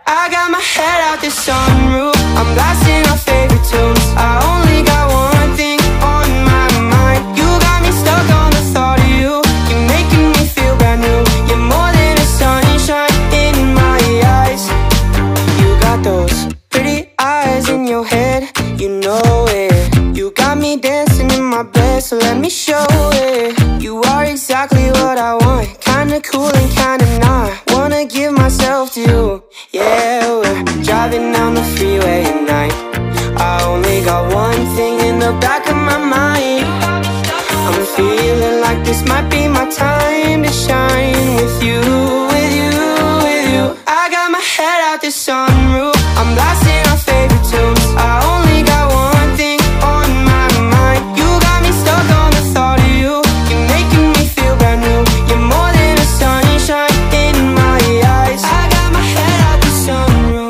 I got my head out the sunroof, I'm blasting our favorite tunes. I only got one thing on my mind. You got me stuck on the thought of you. You're making me feel brand new. You're more than a sunshine in my eyes. You got those pretty eyes in your head, you know it. You got me dancing in my bed, so let me show it. You are exactly what I want, kinda cool and kinda not. Wanna give myself to you. Yeah, we're driving down the freeway at night. I only got one thing in the back of my mind. I'm feeling like this might be my time to shine with you, with you, with you. I got my head out the sunroof, I'm blasting our favorite tunes. I only got one thing on my mind. You got me stuck on the thought of you. You're making me feel brand new. You're more than a sunshine in my eyes. I got my head out the sunroof.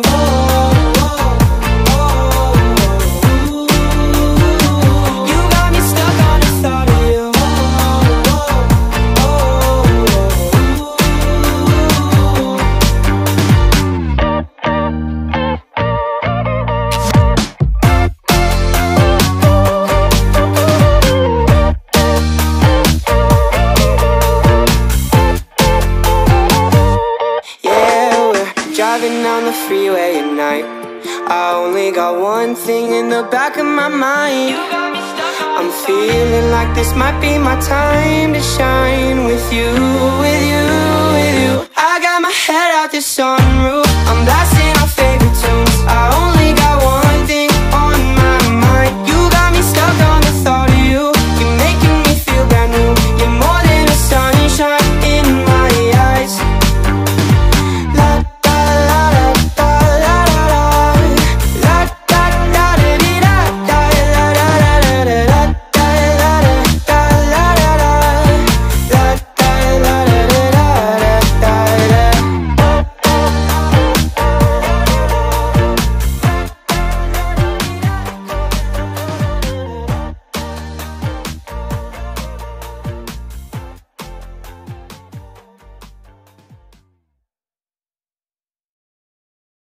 You got me stuck on the thought of you. Driving down the freeway at night. I only got one thing in the back of my mind. I'm feeling like this might be my time to shine with you, with you, with you. I got my head out the sunroof,